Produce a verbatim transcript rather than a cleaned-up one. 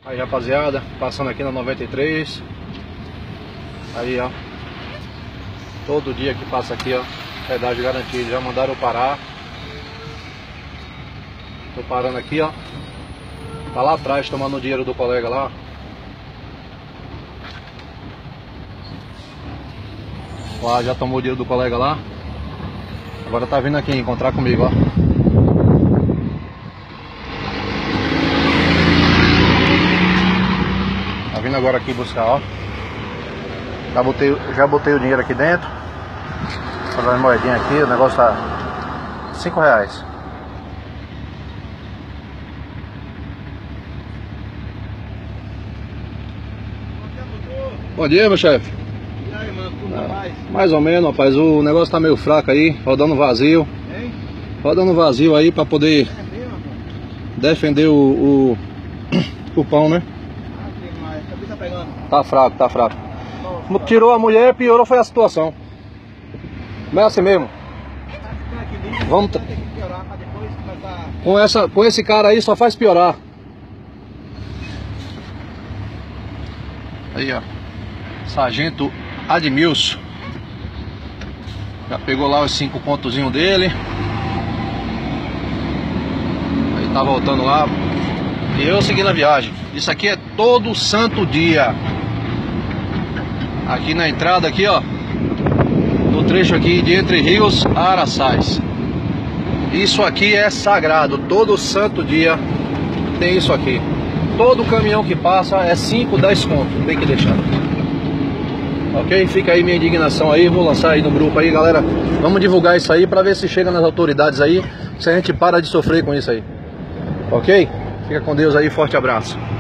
Aí, rapaziada, passando aqui na noventa e três. Aí, ó, todo dia que passa aqui, ó, pedágio garantido. Já mandaram eu parar. Tô parando aqui, ó. Tá lá atrás tomando o dinheiro do colega lá. Lá, já tomou o dinheiro do colega lá. Agora tá vindo aqui encontrar comigo, ó. Tá vindo agora aqui buscar, ó. Já botei, já botei o dinheiro aqui dentro. Vou dar uma moedinha aqui, o negócio tá cinco reais. Bom dia, meu chefe. E aí, mano, tudo na paz? Mais ou menos, rapaz, o negócio tá meio fraco aí, rodando vazio. Hein? Rodando vazio aí pra poder É mesmo, rapaz? defender o, o, o pão, né? Ah, que mais? Acabei tá pegando. Tá fraco, tá fraco. Nossa, Tirou a mulher, piorou foi a situação. Não é assim mesmo. tá ficando aqui lindo, Vamos vai ter que piorar pra depois começar. Com, essa, com esse cara aí só faz piorar. Aí, ó. Sargento Admilson. Já pegou lá os cinco pontozinhos dele. Aí tá voltando lá. E eu seguindo a viagem. Isso aqui é todo santo dia. Aqui na entrada aqui, ó. No trecho aqui de Entre Rios a Araçás. Isso aqui é sagrado. Todo santo dia tem isso aqui. Todo caminhão que passa é cinco, dez conto. Tem que deixar. Ok? Fica aí minha indignação aí. Vou lançar aí no grupo aí, galera. Vamos divulgar isso aí pra ver se chega nas autoridades aí. Se a gente para de sofrer com isso aí. Ok? Fica com Deus aí. Forte abraço.